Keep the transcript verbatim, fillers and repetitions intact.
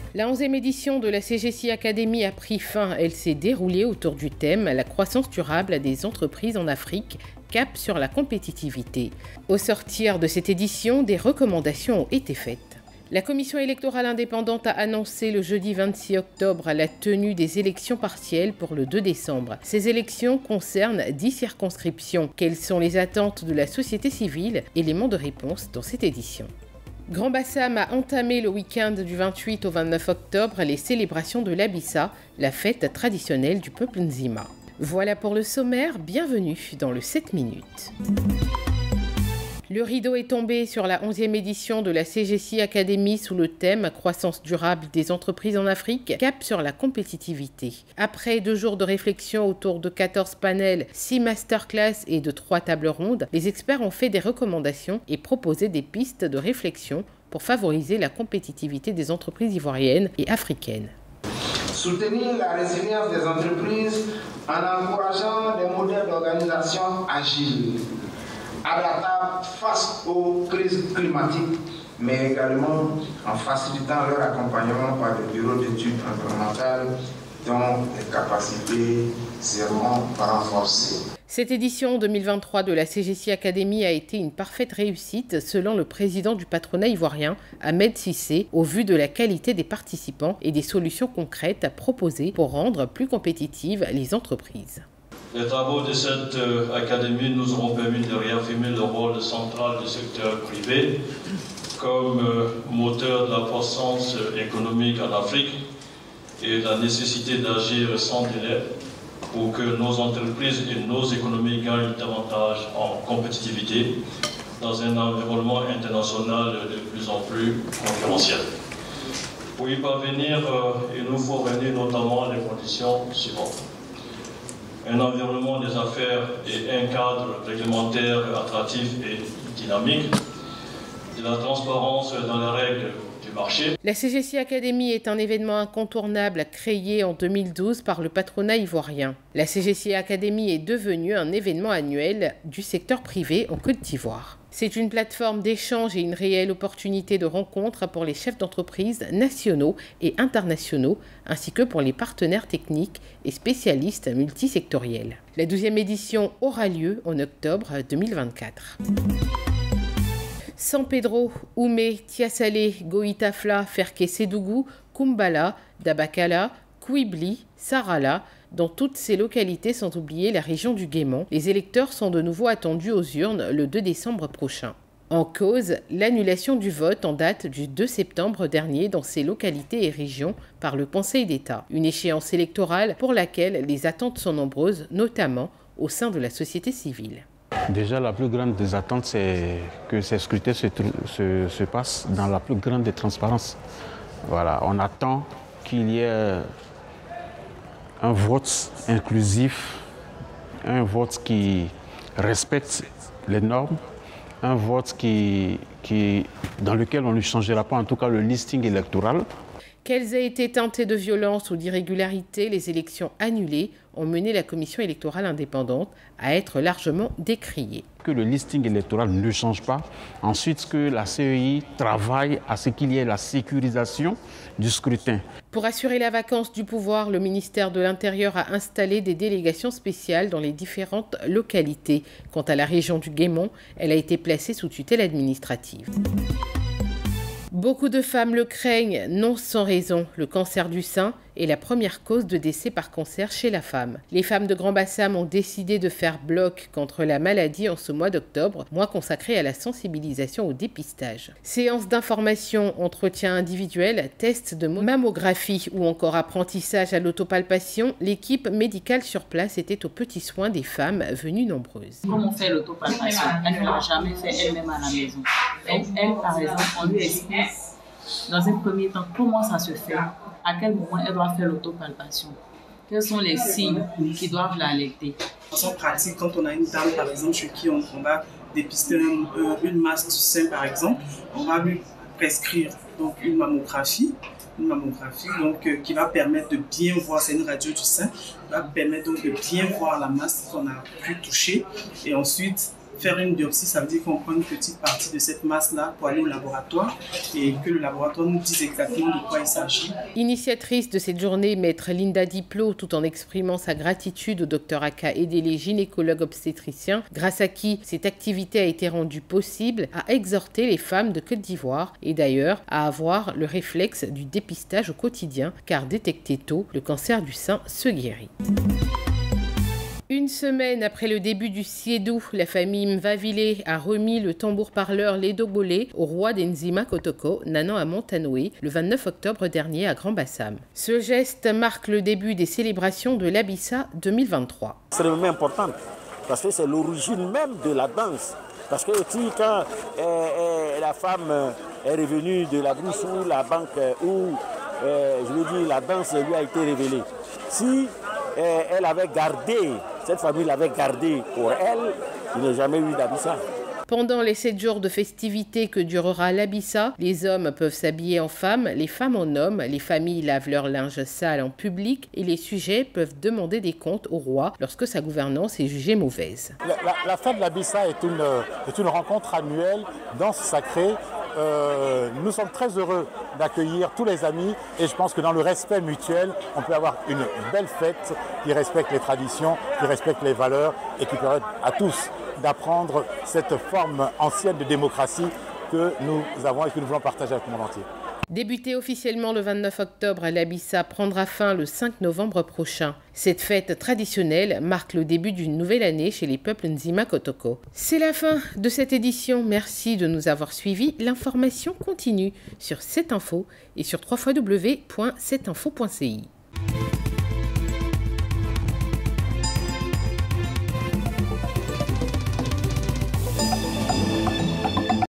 La onzième édition de la C G C I Academy a pris fin. Elle s'est déroulée autour du thème « La croissance durable des entreprises en Afrique, cap sur la compétitivité ». Au sortir de cette édition, des recommandations ont été faites. La commission électorale indépendante a annoncé le jeudi vingt-six octobre la tenue des élections partielles pour le deux décembre. Ces élections concernent dix circonscriptions. Quelles sont les attentes de la société civile? Éléments de réponse dans cette édition. Grand Bassam a entamé le week-end du vingt-huit au vingt-neuf octobre les célébrations de l'Abissa, la fête traditionnelle du peuple Nzima. Voilà pour le sommaire, bienvenue dans le sept minutes. Le rideau est tombé sur la onzième édition de la C G C I Academy sous le thème « Croissance durable des entreprises en Afrique, cap sur la compétitivité ». Après deux jours de réflexion autour de quatorze panels, six masterclass et de trois tables rondes, les experts ont fait des recommandations et proposé des pistes de réflexion pour favoriser la compétitivité des entreprises ivoiriennes et africaines. Soutenir la résilience des entreprises en encourageant des modèles d'organisation agiles, adaptables face aux crises climatiques, mais également en facilitant leur accompagnement par des bureaux d'études environnementales dont les capacités seront renforcées. Cette édition deux mille vingt-trois de la C G C I Academy a été une parfaite réussite selon le président du patronat ivoirien, Ahmed Cissé, au vu de la qualité des participants et des solutions concrètes à proposer pour rendre plus compétitives les entreprises. Les travaux de cette euh, académie nous auront permis de réaffirmer le rôle central du secteur privé comme euh, moteur de la croissance économique en Afrique et la nécessité d'agir sans délai pour que nos entreprises et nos économies gagnent davantage en compétitivité dans un environnement international de plus en plus concurrentiel. Pour y parvenir, euh, il nous faut réunir notamment les conditions suivantes. Un environnement des affaires et un cadre réglementaire attractif et dynamique, de la transparence dans les règles du marché. La C G C I Academy est un événement incontournable créé en deux mille douze par le patronat ivoirien. La C G C I Academy est devenue un événement annuel du secteur privé en Côte d'Ivoire. C'est une plateforme d'échange et une réelle opportunité de rencontre pour les chefs d'entreprise nationaux et internationaux, ainsi que pour les partenaires techniques et spécialistes multisectoriels. La douzième édition aura lieu en octobre deux mille vingt-quatre. San Pedro, Oumé, Tiasalé, Goïtafla, Ferké-Sédougou, Kumbala, Dabakala, Kouibli, Sarala, dans toutes ces localités sans oublier la région du Guémant, les électeurs sont de nouveau attendus aux urnes le deux décembre prochain. En cause, l'annulation du vote en date du deux septembre dernier dans ces localités et régions par le Conseil d'État. Une échéance électorale pour laquelle les attentes sont nombreuses, notamment au sein de la société civile. Déjà, la plus grande des attentes, c'est que ces scrutins se, se, se passent dans la plus grande des transparences. Voilà, on attend qu'il y ait un vote inclusif, un vote qui respecte les normes, un vote qui, qui, dans lequel on ne changera pas en tout cas le listing électoral. Qu'elles aient été teintées de violence ou d'irrégularité, les élections annulées ont mené la commission électorale indépendante à être largement décriée. Que le listing électoral ne change pas. Ensuite, que la C E I travaille à ce qu'il y ait la sécurisation du scrutin. Pour assurer la vacance du pouvoir, le ministère de l'Intérieur a installé des délégations spéciales dans les différentes localités. Quant à la région du Guémant, elle a été placée sous tutelle administrative. Beaucoup de femmes le craignent, non sans raison. Le cancer du sein est la première cause de décès par cancer chez la femme. Les femmes de Grand Bassam ont décidé de faire bloc contre la maladie en ce mois d'octobre, mois consacré à la sensibilisation au dépistage. Séances d'information, entretien individuel, tests de mammographie ou encore apprentissage à l'autopalpation, l'équipe médicale sur place était aux petits soins des femmes venues nombreuses. Comme on fait l'autopalpation, elle ne l'a jamais fait elle-même à la maison. Elle, elle, par exemple, on lui explique dans un premier temps comment ça se fait, à quel moment elle doit faire l'autopalpation, quels sont les signes qui doivent l'alerter. De façon pratique, quand on a une dame par exemple chez qui on, on va dépister une, une masse du sein par exemple, on va lui prescrire donc une mammographie, une mammographie donc, euh, qui va permettre de bien voir, c'est une radio du sein, qui va permettre donc de bien voir la masse qu'on a pu toucher et ensuite faire une biopsie, ça veut dire qu'on prend une petite partie de cette masse-là pour aller au laboratoire et que le laboratoire nous dise exactement de quoi il s'agit. Initiatrice de cette journée, maître Linda Diplo, tout en exprimant sa gratitude au docteur Aka Edele, gynécologue obstétricien, grâce à qui cette activité a été rendue possible, a exhorté les femmes de Côte d'Ivoire et d'ailleurs à avoir le réflexe du dépistage au quotidien, car détecté tôt, le cancer du sein se guérit. Une semaine après le début du Siedou, la famille Mvavile a remis le tambour-parleur Ledogbolé au roi des Nzima Kotoko, Nanan Amontanoé, le vingt-neuf octobre dernier à Grand-Bassam. Ce geste marque le début des célébrations de l'Abissa deux mille vingt-trois. C'est extrêmement important parce que c'est l'origine même de la danse. Parce que aussi, quand euh, euh, la femme est revenue de la brousse ou la banque où, euh, je veux dire, la danse lui a été révélée, si euh, elle avait gardé, cette famille l'avait gardé pour elle, il n'y a jamais eu d'Abissa. Pendant les sept jours de festivités que durera l'Abissa, les hommes peuvent s'habiller en femmes, les femmes en hommes, les familles lavent leur linge sale en public et les sujets peuvent demander des comptes au roi lorsque sa gouvernance est jugée mauvaise. La, la, la fête de l'Abissa est une, est une rencontre annuelle, danse sacrée. Euh, nous sommes très heureux d'accueillir tous les amis et je pense que dans le respect mutuel, on peut avoir une belle fête qui respecte les traditions, qui respecte les valeurs et qui permet à tous d'apprendre cette forme ancienne de démocratie que nous avons et que nous voulons partager avec le monde entier. Débutée officiellement le vingt-neuf octobre, l'Abissa prendra fin le cinq novembre prochain. Cette fête traditionnelle marque le début d'une nouvelle année chez les peuples Nzima Kotoko. C'est la fin de cette édition. Merci de nous avoir suivis. L'information continue sur sept info et sur w w w point sept info point c i.